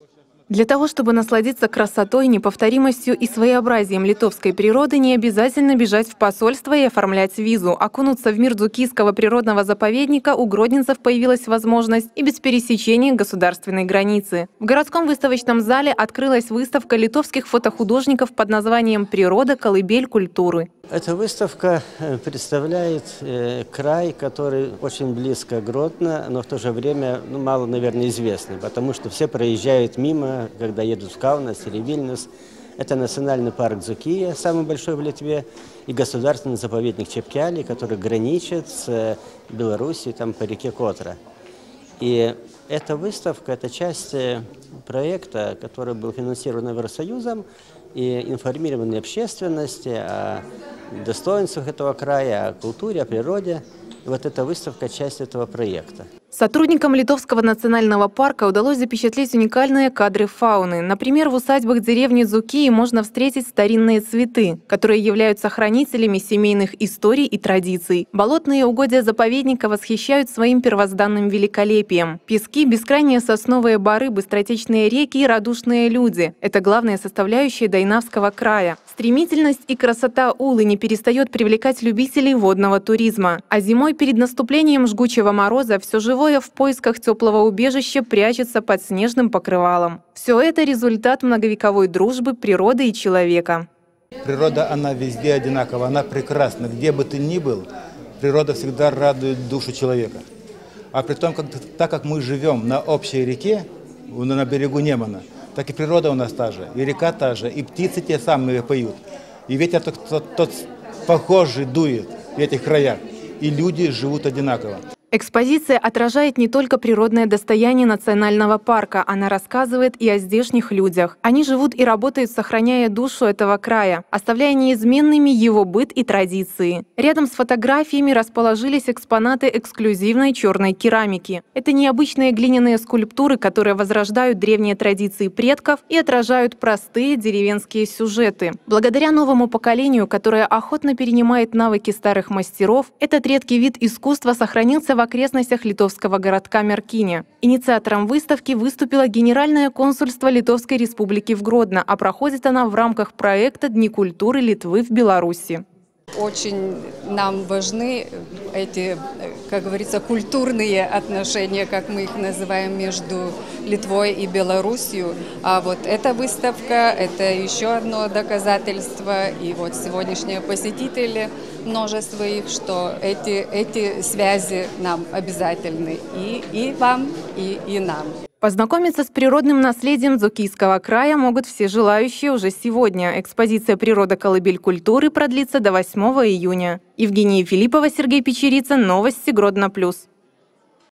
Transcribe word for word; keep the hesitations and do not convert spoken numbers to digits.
Для того, чтобы насладиться красотой, неповторимостью и своеобразием литовской природы, не обязательно бежать в посольство и оформлять визу. Окунуться в мир Дзукийского природного заповедника у гродненцев появилась возможность и без пересечения государственной границы. В городском выставочном зале открылась выставка литовских фотохудожников под названием «Природа. Колыбель культуры». Эта выставка представляет э, край, который очень близко к Гродно, но в то же время ну, мало, наверное, известный, потому что все проезжают мимо, когда едут в Каунас или Вильнюс. Это национальный парк Дзукия, самый большой в Литве, и государственный заповедник Чепкели, который граничит с Белоруссией там, по реке Котра. И эта выставка – это часть проекта, который был финансирован Евросоюзом, и информирование общественности о достоинствах этого края, о культуре, о природе. И вот эта выставка – часть этого проекта. Сотрудникам Литовского национального парка удалось запечатлеть уникальные кадры фауны. Например, в усадьбах деревни Дзукии можно встретить старинные цветы, которые являются хранителями семейных историй и традиций. Болотные угодья заповедника восхищают своим первозданным великолепием. Пески, бескрайние сосновые боры, быстротечные реки и радушные люди – это главные составляющие Дайнавского края. Стремительность и красота Улы не перестает привлекать любителей водного туризма. А зимой перед наступлением жгучего мороза все живое в поисках теплого убежища прячется под снежным покрывалом. Все это результат многовековой дружбы природы и человека. Природа, она везде одинакова, она прекрасна. Где бы ты ни был, природа всегда радует душу человека. А при том, как, так как мы живем на общей реке, на берегу Немана, так и природа у нас та же, и река та же, и птицы те самые поют. И ветер тот, тот, тот похожий дует в этих краях, и люди живут одинаково. Экспозиция отражает не только природное достояние национального парка, она рассказывает и о здешних людях. Они живут и работают, сохраняя душу этого края, оставляя неизменными его быт и традиции. Рядом с фотографиями расположились экспонаты эксклюзивной черной керамики. Это необычные глиняные скульптуры, которые возрождают древние традиции предков и отражают простые деревенские сюжеты. Благодаря новому поколению, которое охотно перенимает навыки старых мастеров, этот редкий вид искусства сохранился в в окрестностях литовского городка Меркине. Инициатором выставки выступило Генеральное консульство Литовской Республики в Гродно, а проходит она в рамках проекта «Дни культуры Литвы в Беларуси». Очень нам важны эти, как говорится, культурные отношения, как мы их называем, между Литвой и Белоруссией. А вот эта выставка – это еще одно доказательство. И вот сегодняшние посетители, множество их, что эти, эти связи нам обязательны и, и вам, и, и нам. Познакомиться с природным наследием Дзукийского края могут все желающие уже сегодня. Экспозиция «Природа. Колыбель культуры» продлится до восьмого июня. Евгения Филиппова, Сергей Печерица. Новости Гродно плюс.